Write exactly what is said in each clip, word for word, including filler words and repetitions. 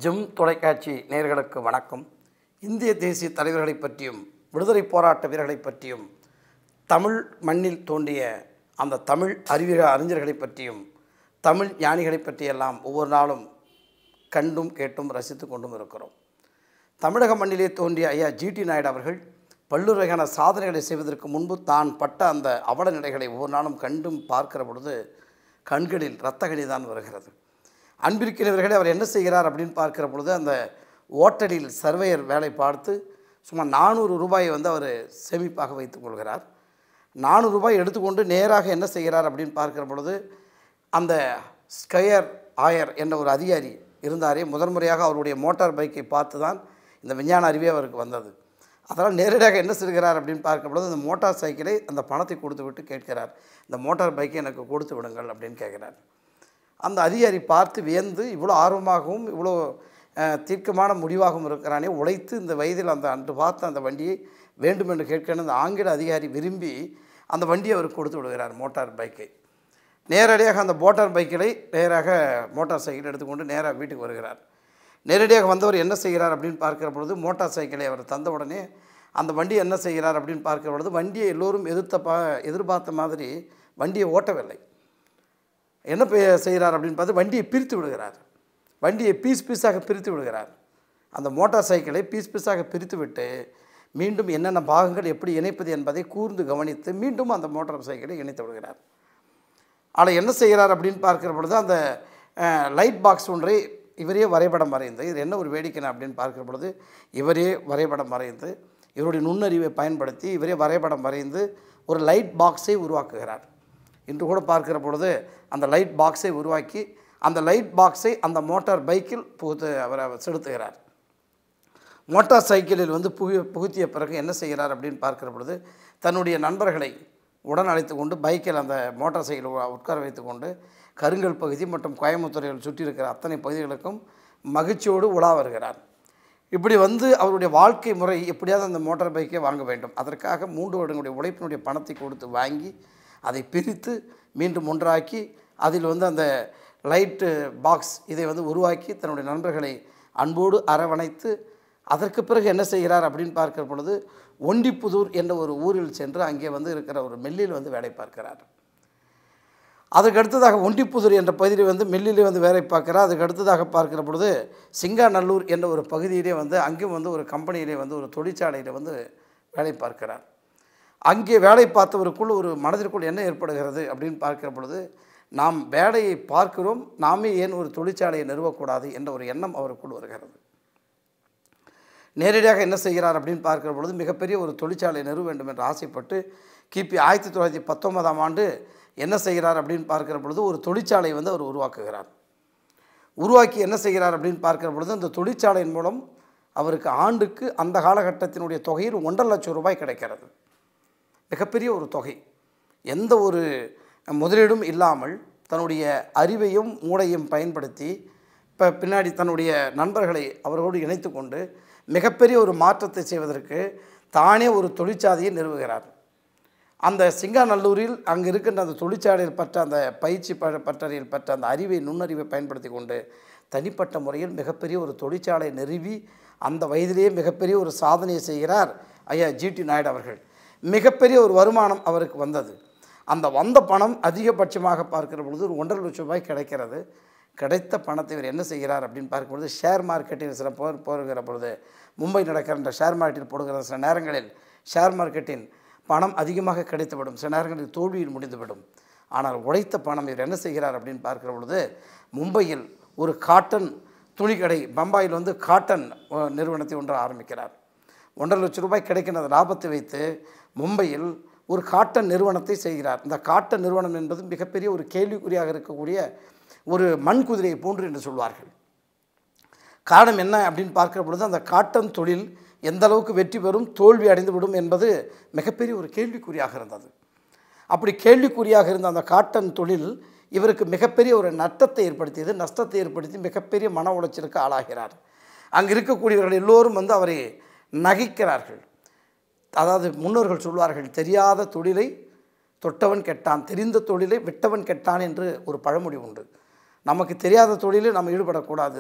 GeM தொலைக்காட்சி நேயர்களுக்கு வணக்கம். இந்திய தேசிய தலைவர்களை பற்றியும் விடுதலை போராட்ட வீரர்களை பற்றியும் தமிழ் மண்ணில் தோன்றிய அந்த தமிழ் அறிவியல் அறிஞர்களை பற்றியும் தமிழ் ஞானிகளை பற்றியெல்லாம் ஒவ்வொரு நாளும் கண்டும் கேட்டும் ரசித்து கொண்டும் இருக்கிறோம். தமிழக மண்ணிலே தோன்றிய ஐயா ஜிடி நாயுடு அவர்கள் பல்வேறு வகையான சாதனைகளை செய்வதற்கு முன்பு தான் பட்ட அந்த அவல நிலைகளை ஒவ்வொரு நாளும் கண்டும் பார்க்கிற பொழுது கண்களில் இரத்தகணி தான் வருகிறது. அன்பிற்கிறவர்களே, அவர் என்ன செய்கிறார் அப்படின்னு பார்க்கிற பொழுது அந்த ஓட்டலில் சர்வேயர் வேலை பார்த்து சுமார் நானூறு ரூபாயை வந்து அவர் சேமிப்பாக வைத்துக் கொள்கிறார். நானூறு ரூபாய் எடுத்துக்கொண்டு நேராக என்ன செய்கிறார் அப்படின்னு பார்க்கிற பொழுது அந்த ஸ்கயர் ஆயர் என்ற ஒரு அதிகாரி இருந்தாரே, முதன் முறையாக அவருடைய மோட்டார் பைக்கை பார்த்து தான் இந்த விஞ்ஞான அறிவே அவருக்கு வந்தது. அதனால் நேரடியாக என்ன செய்கிறார் அப்படின்னு பார்க்கும் பொழுது அந்த மோட்டார் சைக்கிளை அந்த பணத்தை கொடுத்து விட்டு கேட்கிறார், இந்த மோட்டார் பைக்கை எனக்கு கொடுத்து விடுங்கள் அப்படின்னு கேட்குறார். அந்த அதிகாரி பார்த்து வியந்து, இவ்வளோ ஆர்வமாகவும் இவ்வளோ தீர்க்கமான முடிவாகவும் இருக்கிறானே, உழைத்து இந்த வயதில் அந்த அன்று பார்த்து அந்த வண்டியை வேண்டும் என்று கேட்கணும் அந்த ஆங்கில அதிகாரி விரும்பி அந்த வண்டியை அவருக்கு கொடுத்து விடுகிறார், மோட்டார் பைக்கை. நேரடியாக அந்த மோட்டார் பைக்கிலை நேராக மோட்டார் சைக்கிள் எடுத்துக்கொண்டு நேராக வீட்டுக்கு வருகிறார். நேரடியாக வந்தவர் என்ன செய்கிறார் அப்படின்னு பார்க்கிற பொழுது மோட்டார் சைக்கிளை அவர் தந்த உடனே அந்த வண்டியை என்ன செய்கிறார் அப்படின்னு பார்க்கிற பொழுது வண்டியை எல்லோரும் எதிர்த்த பா எதிர்பார்த்த மாதிரி வண்டியை ஓட்டவில்லை. என்ன செய்கிறார் அப்படின்னு பார்த்து வண்டியை பிரித்து விடுகிறார். வண்டியை பீஸ் பீஸாக பிரித்து விடுகிறார். அந்த மோட்டார் சைக்கிளை பீஸ் பீஸாக பிரித்து விட்டு மீண்டும் என்னென்ன பாகங்கள் எப்படி இணைப்பது என்பதை கூர்ந்து கவனித்து மீண்டும் அந்த மோட்டார் சைக்கிளை இணைத்து விடுகிறார். ஆனால் என்ன செய்கிறார் அப்படின்னு பார்க்கிற பொழுது அந்த லைட் பாக்ஸ் ஒன்றை இவரே வரைபடம் வரைந்து, இது என்ன ஒரு வேடிக்கை அப்படின்னு பார்க்கிற பொழுது இவரே வரைபடம் வரைந்து இவருடைய நுண்ணறிவை பயன்படுத்தி இவரே வரைபடம் வரைந்து ஒரு லைட் பாக்ஸை உருவாக்குகிறார். இன்று கூட பார்க்கிற பொழுது அந்த லைட் பாக்ஸை உருவாக்கி அந்த லைட் பாக்ஸை அந்த மோட்டார் பைக்கில் புகுத்து அவரை செலுத்துகிறார். மோட்டார் சைக்கிளில் வந்து புகு புகுத்திய பிறகு என்ன செய்கிறார் அப்படின்னு பார்க்கிற பொழுது தன்னுடைய நண்பர்களை உடன் அழைத்து கொண்டு பைக்கில் அந்த மோட்டார் சைக்கிள் உட்கார வைத்து கொண்டு கருங்கல் பகுதி மற்றும் கோயம்புத்தூரில் சுற்றி இருக்கிற அத்தனை பகுதிகளுக்கும் மகிழ்ச்சியோடு உலா வருகிறார். இப்படி வந்து அவருடைய வாழ்க்கை முறை எப்படியாவது அந்த மோட்டார் பைக்கை வாங்க வேண்டும். அதற்காக மூன்று வருடங்களுடைய உழைப்பினுடைய பணத்தை கொடுத்து வாங்கி அதை பிரித்து மீண்டும் ஒன்றாக்கி அதில் வந்து அந்த லைட்டு பாக்ஸ் இதை வந்து உருவாக்கி தன்னுடைய நண்பர்களை அன்போடு அரவணைத்து அதற்கு பிறகு என்ன செய்கிறார் அப்படின்னு பார்க்கிற பொழுது ஒண்டிப்புதூர் என்ற ஒரு ஊரில் சென்று அங்கே வந்து இருக்கிற ஒரு மில்லில் வந்து வேலை பார்க்கிறார். அதுக்கு அடுத்ததாக ஒண்டிப்புதூர் என்ற பகுதியில் வந்து மில்லிலே வந்து வேலை பார்க்கிறார். அதுக்கு அடுத்ததாக பார்க்கிற பொழுது சிங்காநல்லூர் என்ற ஒரு பகுதியிலே வந்து அங்கேயும் வந்து ஒரு கம்பெனியிலே வந்து ஒரு தொழிற்சாலையில் வந்து வேலை பார்க்கிறார். அங்கே வேலை பார்த்தவருக்குள் ஒரு மனதிற்குள் என்ன ஏற்படுகிறது அப்படின்னு பார்க்கிற பொழுது நாம் வேலையை பார்க்கிறோம், நாமே ஏன் ஒரு தொழிற்சாலையை நிறுவக்கூடாது என்ற ஒரு எண்ணம் அவருக்குள் வருகிறது. நேரடியாக என்ன செய்கிறார் அப்படின்னு பார்க்கிற பொழுது மிகப்பெரிய ஒரு தொழிற்சாலையை நிறுவ வேண்டும் என்று ஆசைப்பட்டு கிபி ஆயிரத்தி தொள்ளாயிரத்தி பத்தொன்பதாம் ஆண்டு என்ன செய்கிறார் அப்படின்னு பார்க்கிற பொழுது ஒரு தொழிற்சாலை வந்து அவர் உருவாக்குகிறார். உருவாக்கி என்ன செய்கிறார் அப்படின்னு பார்க்கிற பொழுது அந்த தொழிற்சாலையின் மூலம் அவருக்கு ஆண்டுக்கு அந்த காலகட்டத்தினுடைய தொகையில் ஒன்றரை லட்சம் ரூபாய் கிடைக்கிறது. மிகப்பெரிய ஒரு தொகை. எந்த ஒரு முதலீடும் இல்லாமல் தன்னுடைய அறிவையும் மூளையும் பயன்படுத்தி இப்போ பின்னாடி தன்னுடைய நண்பர்களை அவர்களோடு இணைத்து கொண்டு மிகப்பெரிய ஒரு மாற்றத்தை செய்வதற்கு தானே ஒரு தொழிற்சாலையை நிறுவுகிறார். அந்த சிங்காநல்லூரில் அங்கே இருக்கின்ற அந்த தொழிற்சாலையில் பெற்ற அந்த பயிற்சி ப பட்டறையில் பெற்ற அந்த அறிவை நுண்ணறிவை பயன்படுத்தி கொண்டு தனிப்பட்ட முறையில் மிகப்பெரிய ஒரு தொழிற்சாலை நிறுவி அந்த வயதிலேயே மிகப்பெரிய ஒரு சாதனையை செய்கிறார் ஐயா ஜிடி நாயுடு அவர்கள். மிகப்பெரிய ஒரு வருமானம் அவருக்கு வந்தது. அந்த வந்த பணம் அதிகபட்சமாக பார்க்கிற பொழுது ஒரு ஒன்றரை லட்சம் ரூபாய் கிடைக்கிறது. கிடைத்த பணத்தை இவர் என்ன செய்கிறார் அப்படின்னு பார்க்கும்பொழுது ஷேர் மார்க்கெட்டில் சில போர் போகிற பொழுது மும்பை நடக்கிற ஷேர் மார்க்கெட்டில் போடுகிற சில நேரங்களில் ஷேர் மார்க்கெட்டின் பணம் அதிகமாக கிடைத்துவிடும், சில நேரங்களில் தோல்வியில் முடிந்துவிடும். ஆனால் உழைத்த பணம் இவர் என்ன செய்கிறார் அப்படின்னு பார்க்கிற பொழுது மும்பையில் ஒரு காட்டன் துணிக்கடை, பம்பாயில் வந்து காட்டன் நிறுவனத்தை ஒன்று ஆரம்பிக்கிறார். ஒன்றரை லட்சம் ரூபாய் கிடைக்கின்ற லாபத்தை வைத்து மும்பையில் ஒரு காட்டன் நிறுவனத்தை செய்கிறார். இந்த காட்டன் நிறுவனம் என்பது மிகப்பெரிய ஒரு கேள்விக்குறியாக இருக்கக்கூடிய ஒரு மண் குதிரையை போன்று என்று சொல்வார்கள். காரணம் என்ன அப்படின்னு பார்க்கிற பொழுது அந்த காட்டன் தொழில் எந்த அளவுக்கு வெற்றி பெறும், தோல்வி அடைந்துவிடும் என்பது மிகப்பெரிய ஒரு கேள்விக்குறியாக இருந்தது. அப்படி கேள்விக்குறியாக இருந்த அந்த காட்டன் தொழில் இவருக்கு மிகப்பெரிய ஒரு நட்டத்தை ஏற்படுத்தியது. நஷ்டத்தை ஏற்படுத்தி மிகப்பெரிய மன உளைச்சலுக்கு ஆளாகிறார். அங்கே இருக்கக்கூடியவர்கள் எல்லோரும் வந்து அவரை நகைக்கிறார்கள். அதாவது முன்னோர்கள் சொல்வார்கள், தெரியாத தொழிலை தொட்டவன் கெட்டான், தெரிந்த தொழிலை விட்டவன் கெட்டான் என்று ஒரு பழமொழி உண்டு. நமக்கு தெரியாத தொழிலில் நம்ம ஈடுபடக்கூடாது.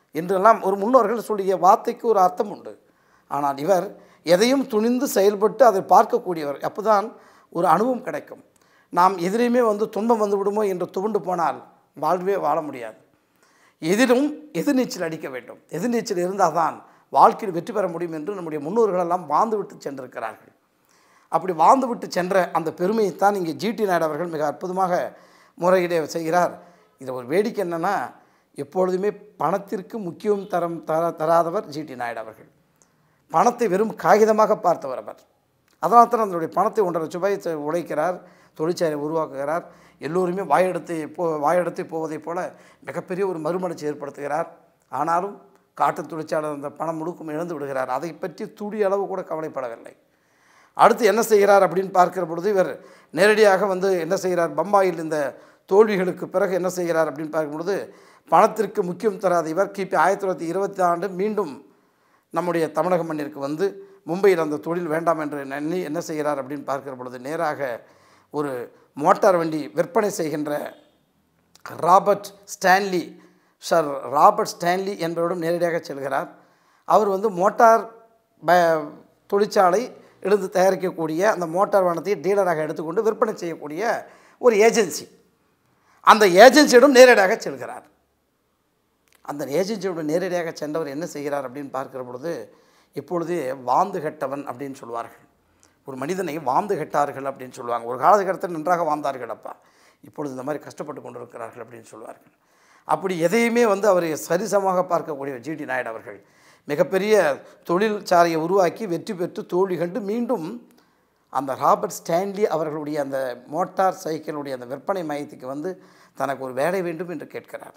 என்றெல்லாம் ஒரு முன்னோர்கள் சொல்லிய வார்த்தைக்கு ஒரு அர்த்தம் உண்டு. ஆனால் இவர் எதையும் துணிந்து செயல்பட்டு அதை பார்க்கக்கூடியவர். அப்போ தான் ஒரு அனுபவம் கிடைக்கும். நாம் எதிரையுமே வந்து துன்பம் வந்து விடுமோ என்று துவண்டு போனால் வாழ்வே வாழ முடியாது. எதிலும் எதிர்நீச்சல் அடிக்க வேண்டும். எதிர்நீச்சல் இருந்தால் தான் வாழ்க்கையில் வெற்றி பெற முடியும் என்று நம்முடைய முன்னோர்களெல்லாம் வாழ்ந்து விட்டு சென்றிருக்கிறார்கள். அப்படி வாழ்ந்து விட்டு சென்ற அந்த பெருமையைத்தான் இங்கே ஜிடி நாயுடு அவர்கள் மிக அற்புதமாக முறையிட செய்கிறார். இதில் ஒரு வேடிக்கை என்னென்னா, எப்பொழுதுமே பணத்திற்கு முக்கியம் தரம் தர தராதவர் ஜிடி நாயுடு அவர்கள். பணத்தை வெறும் காகிதமாக பார்த்தவர் அவர். அதனால் தான் அதனுடைய பணத்தை ஒன்றரை லட்ச ரூபாய் உழைக்கிறார், தொழிற்சாலை உருவாக்குகிறார். எல்லோருமே வாயெடுத்து போ வாயெடுத்து போவதைப் போல மிகப்பெரிய ஒரு மறுமலர்ச்சி ஏற்படுத்துகிறார். ஆனாலும் காட்டு தொழிற்சாலை அந்த பணம் முழுக்கும் இழந்து விடுகிறார். அதை பற்றி துளி அளவு கூட கவலைப்படவில்லை. அடுத்து என்ன செய்கிறார் அப்படின்னு பார்க்கிற பொழுது இவர் நேரடியாக வந்து என்ன செய்கிறார், பம்பாயில் இந்த தோல்விகளுக்கு பிறகு என்ன செய்கிறார் அப்படின்னு பார்க்கும்பொழுது, பணத்திற்கு முக்கியம் தராத இவர் கிபி ஆயிரத்தி தொள்ளாயிரத்தி இருபத்தி ஆண்டு மீண்டும் நம்முடைய தமிழக மண்ணிற்கு வந்து மும்பையில் அந்த தொழில் வேண்டாம் என்று எண்ணி என்ன செய்கிறார் அப்படின்னு பார்க்கிற பொழுது நேராக ஒரு மோட்டார் வண்டி விற்பனை செய்கின்ற Robert Stanley sir Robert Stanley என்பவரிடம் நேரடியாக செல்கிறார். அவர் வந்து மோட்டார் ப தொழிற்சாலை எழுந்து தயாரிக்கக்கூடிய அந்த மோட்டார் வாகனத்தை டீலராக எடுத்துக்கொண்டு விற்பனை செய்யக்கூடிய ஒரு ஏஜென்சி, அந்த ஏஜென்சியிடம் நேரடியாக செல்கிறார். அந்த ஏஜென்சியோட நேரடியாக சென்றவர் என்ன செய்கிறார் அப்படின்னு பார்க்கிற பொழுது, இப்பொழுது வாந்து கெட்டவன் அப்படின்னு சொல்லுவார்கள். ஒரு மனிதனை வாந்து கெட்டார்கள் அப்படின்னு சொல்லுவாங்க. ஒரு காலகட்டத்தில் நன்றாக வாழ்ந்தார்கள் அப்பா, இப்பொழுது இந்த மாதிரி கஷ்டப்பட்டு கொண்டு இருக்கிறார்கள் அப்படின்னு சொல்லுவார்கள். அப்படி எதையுமே வந்து அவர் சரிசமாக பார்க்கக்கூடிய ஜிடி நாயுடு அவர்கள் மிகப்பெரிய தொழிற்சாலையை உருவாக்கி வெற்றி பெற்று தோல்வி கண்டு மீண்டும் அந்த ராபர்ட் ஸ்டான்லி அவர்களுடைய அந்த மோட்டார் சைக்கிளுடைய அந்த விற்பனை மையத்துக்கு வந்து தனக்கு ஒரு வேலை வேண்டும் என்று கேட்கிறார்.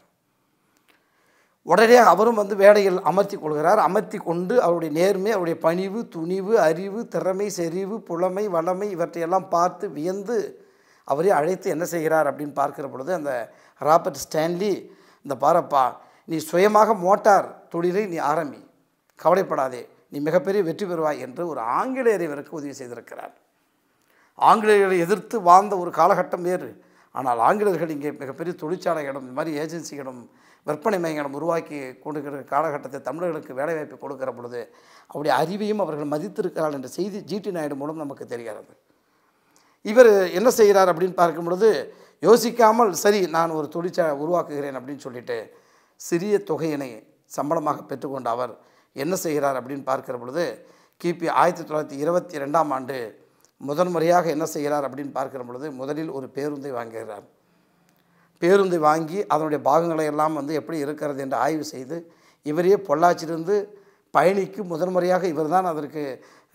உடனே அவரும் வந்து வேலையில் அமர்த்தி கொள்கிறார். அமர்த்தி கொண்டு அவருடைய நேர்மை, அவருடைய பணிவு, துணிவு, அறிவு, திறமை, செறிவு, புலமை, வளமை இவற்றையெல்லாம் பார்த்து வியந்து அவரே அழைத்து என்ன செய்கிறார் அப்படின்னு பார்க்கிற பொழுது, அந்த ராபர்ட் ஸ்டான்லி, இந்த பாரப்பா, நீ சுயமாக மோட்டார் தொழிலை நீ ஆரம்பி, கவலைப்படாதே, நீ மிகப்பெரிய வெற்றி பெறுவாய் என்று ஒரு ஆங்கிலேயரை இவருக்கு உதவி செய்திருக்கிறார். ஆங்கிலேயர்களை எதிர்த்து வாழ்ந்த ஒரு காலகட்டம் வேறு. ஆனால் ஆங்கிலேயர்கள் இங்கே மிகப்பெரிய தொழிற்சாலைகளும் இந்த மாதிரி ஏஜென்சிகளும் விற்பனை மையங்களும் உருவாக்கி கொடுக்கிற காலகட்டத்தை தமிழர்களுக்கு வேலைவாய்ப்பு கொடுக்கிற பொழுது அவருடைய அறிவையும் அவர்கள் மதித்திருக்கிறார்கள் என்ற செய்தி ஜிடி நாயுடு மூலம் நமக்கு தெரிகிறது. இவர் என்ன செய்கிறார் அப்படின்னு பார்க்கும் பொழுது, யோசிக்காமல் சரி நான் ஒரு தொழிற்சாலை உருவாக்குகிறேன் அப்படின்னு சொல்லிட்டு சிறிய தொகையினை சம்பளமாக பெற்றுக்கொண்ட அவர் என்ன செய்கிறார் அப்படின்னு பார்க்கிற பொழுது, கிபி ஆயிரத்தி தொள்ளாயிரத்தி இருபத்தி ரெண்டாம் ஆண்டு முதன் முறையாக என்ன செய்கிறார் அப்படின்னு பார்க்கிற பொழுது, முதலில் ஒரு பேருந்தை வாங்குகிறார். பேருந்தை வாங்கி அதனுடைய பாகங்களை எல்லாம் வந்து எப்படி இருக்கிறது என்று ஆய்வு செய்து இவரே பொள்ளாச்சியிலிருந்து பயணிக்கு முதன் முறையாக இவர் தான் அதற்கு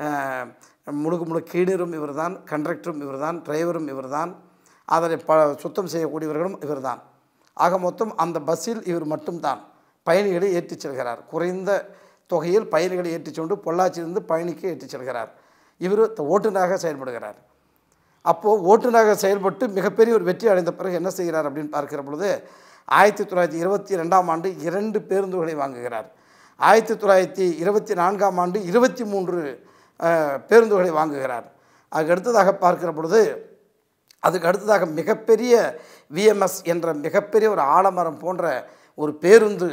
முழுக்க முழுக்க கீழரும் இவர் தான், கண்டக்டரும் இவர் தான், டிரைவரும் இவர் தான், அதனை ப சுத்தம் செய்யக்கூடியவர்களும் இவர் தான். ஆக மொத்தம் அந்த பஸ்ஸில் இவர் மட்டும்தான் பயணிகளை ஏற்றிச் செல்கிறார். குறைந்த தொகையில் பயணிகளை ஏற்றிச் கொண்டு பொள்ளாச்சியிலிருந்து பயணிக்கு ஏற்றிச் செல்கிறார். இவர் ஓட்டுநராக செயல்படுகிறார். அப்போது ஓட்டுநராக செயல்பட்டு மிகப்பெரிய ஒரு வெற்றி அடைந்த பிறகு என்ன செய்கிறார் அப்படின்னு பார்க்கிற பொழுது, ஆயிரத்தி தொள்ளாயிரத்தி இருபத்தி ரெண்டாம் ஆண்டு இரண்டு பேருந்துகளை வாங்குகிறார். ஆயிரத்தி தொள்ளாயிரத்தி இருபத்தி நான்காம் ஆண்டு இருபத்தி மூன்று பேருந்துகளை வாங்குகிறார். அதுக்கு அடுத்ததாக பார்க்கிற பொழுது, அதுக்கு அடுத்ததாக மிகப்பெரிய விஎம்எஸ் என்ற மிகப்பெரிய ஒரு ஆலமரம் போன்ற ஒரு பேருந்து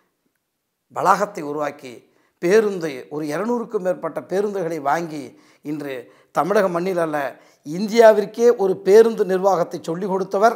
வளாகத்தை உருவாக்கி பேருந்தை ஒரு இருநூறுக்கும் மேற்பட்ட பேருந்துகளை வாங்கி இன்று தமிழக மண்ணில் அல்ல இந்தியாவிற்கே ஒரு பேருந்து நிர்வாகத்தை சொல்லிக் கொடுத்தவர்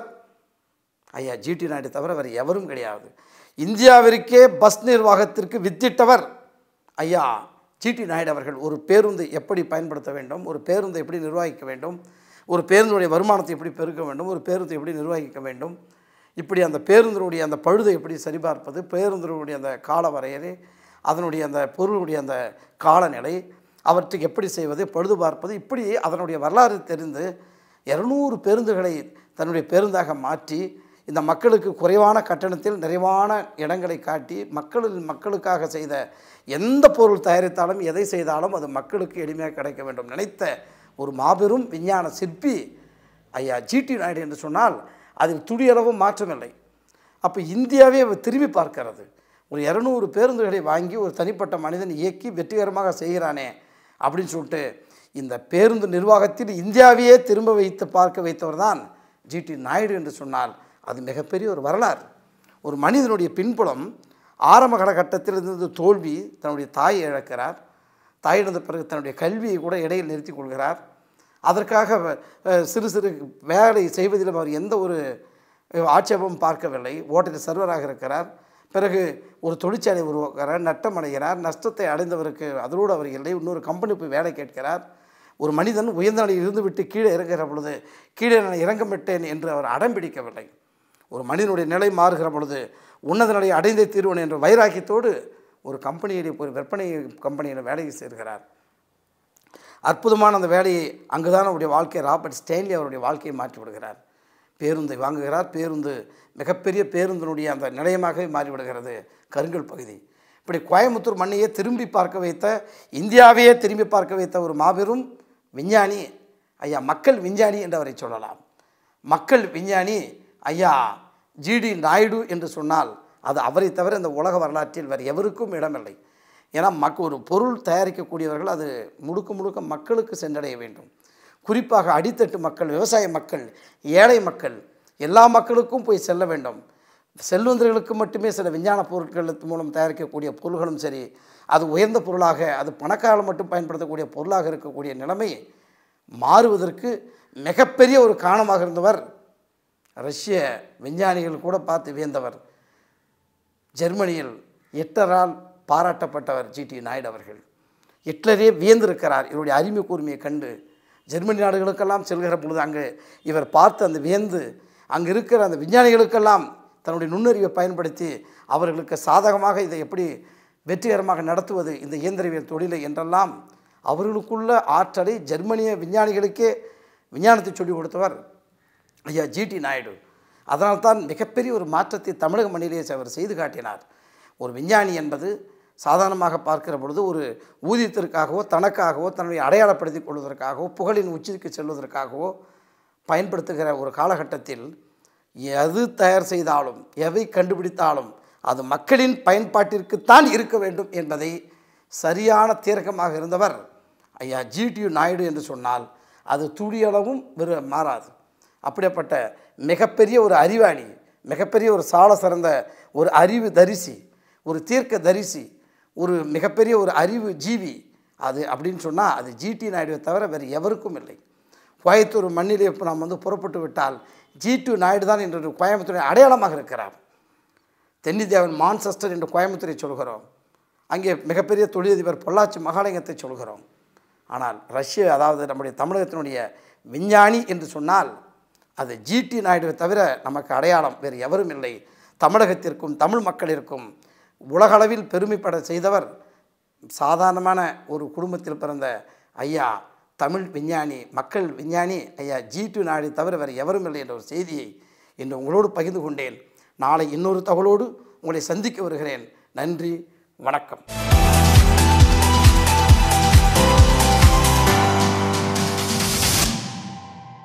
ஐயா ஜிடி நாயுடு தவிர வேறு எவரும் கிடையாது. இந்தியாவிற்கே பஸ் நிர்வாகத்திற்கு வித்திட்டவர் ஐயா ஜிடி நாயுடு அவர்கள். ஒரு பேருந்தை எப்படி பயன்படுத்த வேண்டும், ஒரு பேருந்தை எப்படி நிர்வகிக்க வேண்டும், ஒரு பேருந்துடைய வருமானத்தை எப்படி பெருக்க வேண்டும், ஒரு பேருந்தை எப்படி நிர்வகிக்க வேண்டும், இப்படி அந்த பேருந்தினுடைய அந்த பழுதை எப்படி சரிபார்ப்பது, பேருந்தினுடைய அந்த கால வரையறை, அதனுடைய அந்த பொருளுடைய அந்த காலநிலை, அவற்றுக்கு எப்படி செய்வது, பழுது பார்ப்பது, இப்படி அதனுடைய வரலாறு தெரிந்து இருநூறு பேருந்துகளை தன்னுடைய பேருந்தாக மாற்றி இந்த மக்களுக்கு குறைவான கட்டணத்தில் நிறைவான இடங்களை காட்டி மக்களில் மக்களுக்காக செய்த எந்த பொருள் தயாரித்தாலும் எதை செய்தாலும் அது மக்களுக்கு எளிமையாக கிடைக்க வேண்டும் நினைத்த ஒரு மாபெரும் விஞ்ஞான சிற்பி ஐயா ஜிடி நாயுடு என்று சொன்னால் அதில் துளியளவும் மாற்றமில்லை. அப்போ இந்தியாவே திரும்பி பார்க்கிறது. ஒரு இரநூறு பேருந்துகளை வாங்கி ஒரு தனிப்பட்ட மனிதன் இயக்கி வெற்றிகரமாக செய்கிறானே அப்படின்னு சொல்லிட்டு இந்த பேருந்து நிர்வாகத்தில் இந்தியாவையே திரும்ப வைத்து பார்க்க வைத்தவர் தான் ஜிடி நாயுடு என்று சொன்னால் அது மிகப்பெரிய ஒரு வரலாறு. ஒரு மனிதனுடைய பின்புலம் ஆரம்ப காலகட்டத்தில் இருந்து தோல்வி, தன்னுடைய தாயை இழக்கிறார். தாய் இழந்த பிறகு தன்னுடைய கல்வியை கூட இடையில் நிறுத்தி கொள்கிறார். அதற்காக சிறு சிறு வேலை செய்வதிலும் அவர் எந்த ஒரு ஆட்சேபமும் பார்க்கவில்லை. ஓட்டல் சர்வராக இருக்கிறார். பிறகு ஒரு தொழிற்சாலை உருவாக்குகிறார், நட்டம் அடைகிறார். நஷ்டத்தை அடைந்தவருக்கு அதோடு அவர் இல்லை, இன்னொரு கம்பெனி போய் வேலை கேட்கிறார். ஒரு மனிதன் உயர்ந்த நிலையில் இருந்துவிட்டு கீழே இறங்குகிற பொழுது கீழே நான் இறங்க விட்டேன் என்று அவர் அடம் பிடிக்கவில்லை. ஒரு மனிதனுடைய நிலை மாறுகிற பொழுது உன்னத நிலையை அடைந்தே தீர்வன் என்ற வைராக்கியத்தோடு ஒரு கம்பெனியில் ஒரு விற்பனை கம்பெனியில் வேலையை சேர்கிறார். அற்புதமான அந்த வேலையை அங்கு தான் அவருடைய வாழ்க்கை ராபர்ட் ஸ்டேன்லி அவருடைய வாழ்க்கையை மாற்றி விடுகிறார். பேருந்தை வாங்குகிறார். பேருந்து மிகப்பெரிய பேருந்தினுடைய அந்த நிலையமாகவே மாறிவிடுகிறது கருங்கல் பகுதி. இப்படி கோயம்புத்தூர் மண்ணையே திரும்பி பார்க்க வைத்த, இந்தியாவையே திரும்பி பார்க்க வைத்த ஒரு மாபெரும் விஞ்ஞானி ஐயா மக்கள் விஞ்ஞானி என்று அவரை சொல்லலாம். மக்கள் விஞ்ஞானி ஐயா ஜிடி நாயுடு என்று சொன்னால் அது அவரை தவிர இந்த உலக வரலாற்றில் வேறு எவருக்கும் இடமில்லை. ஏன்னா மக் ஒரு பொருள் தயாரிக்கக்கூடியவர்கள் அது முழுக்க முழுக்க மக்களுக்கு சென்றடைய வேண்டும். குறிப்பாக அடித்தட்டு மக்கள், விவசாய மக்கள், ஏழை மக்கள் எல்லா மக்களுக்கும் போய் செல்ல வேண்டும். செல்வந்தர்களுக்கு மட்டுமே சில விஞ்ஞான பொருட்கள் மூலம் தயாரிக்கக்கூடிய பொருள்களும் சரி, அது உயர்ந்த பொருளாக, அது பணக்காரர்கள் மட்டும் பயன்படுத்தக்கூடிய பொருளாக இருக்கக்கூடிய நிலைமை மாறுவதற்கு மிகப்பெரிய ஒரு காரணமாக இருந்தவர் ரஷ்ய விஞ்ஞானிகள் கூட பார்த்து வியந்தவர். ஜெர்மனியில் ஹிட்லரால் பாராட்டப்பட்டவர் ஜிடி நாயுடு அவர்கள். ஹிட்லரே வியந்திருக்கிறார் இவருடைய அறிவு கூர்மையை கண்டு. ஜெர்மனி நாடுகளுக்கெல்லாம் செல்கிற பொழுது அங்கு இவர் பார்த்து அந்த வியந்து அங்கு இருக்கிற அந்த விஞ்ஞானிகளுக்கெல்லாம் தன்னுடைய நுண்ணறிவை பயன்படுத்தி அவர்களுக்கு சாதகமாக இதை எப்படி வெற்றிகரமாக நடத்துவது இந்த இயந்திரவியல் தொழிலை என்றெல்லாம் அவர்களுக்குள்ள ஆற்றலை ஜெர்மனிய விஞ்ஞானிகளுக்கே விஞ்ஞானத்தை சொல்லிக் கொடுத்தவர் ஐயா ஜிடி நாயுடு. அதனால்தான் மிகப்பெரிய ஒரு மாற்றத்தை தமிழக மண்ணிலே அவர் செய்து காட்டினார். ஒரு விஞ்ஞானி என்பது சாதாரணமாக பார்க்கிற பொழுது ஒரு ஊதியத்திற்காகவோ தனக்காகவோ தன்னுடைய அடையாளப்படுத்தி கொள்வதற்காகவோ புகழின் உச்சிக்கு செல்வதற்காகவோ பயன்படுத்துகிற ஒரு காலகட்டத்தில் எது தயார் செய்தாலும் எவை கண்டுபிடித்தாலும் அது மக்களின் பயன்பாட்டிற்குத்தான் இருக்க வேண்டும் என்பதை சரியான தீர்க்கமாக இருந்தவர் ஐயா ஜிடி நாயுடு என்று சொன்னால் அது துளியளவும் வெறு மாறாது. அப்படிப்பட்ட மிகப்பெரிய ஒரு அறிவாளி, மிகப்பெரிய ஒரு சால சிறந்த ஒரு அறிவு தரிசி, ஒரு தீர்க்க தரிசி, ஒரு மிகப்பெரிய ஒரு அறிவு ஜீவி அது அப்படின்னு சொன்னால் அது ஜிடி நாயுடுவை தவிர வேறு எவருக்கும் இல்லை. கோயம்புத்தூர் மண்ணிலே இப்போ நாம் வந்து புறப்பட்டு விட்டால் ஜிடி நாயுடு தான் என்று கோயம்புத்தூரின் அடையாளமாக இருக்கிறார். தென்னிந்தியாவின் மான்செஸ்டர் என்று கோயம்புத்தூரை சொல்கிறோம். அங்கே மிகப்பெரிய தொழிலதிபர் பொள்ளாச்சி மகாலிங்கத்தை சொல்கிறோம். ஆனால் ரஷ்ய அதாவது நம்முடைய தமிழகத்தினுடைய விஞ்ஞானி என்று சொன்னால் அது ஜிடி நாயுடுவை தவிர நமக்கு அடையாளம் வேறு எவரும் இல்லை. தமிழகத்திற்கும் தமிழ் மக்களிற்கும் உலகளவில் பெருமைப்பட செய்தவர் சாதாரணமான ஒரு குடும்பத்தில் பிறந்த ஐயா தமிழ் விஞ்ஞானி, மக்கள் விஞ்ஞானி ஐயா ஜிடி நாயுடு தவிர வேறு எவரும் இல்லை என்ற ஒரு செய்தியை இன்று உங்களோடு பகிர்ந்து கொண்டேன். நாளை இன்னொரு தகவலோடு உங்களை சந்திக்க வருகிறேன். நன்றி, வணக்கம்.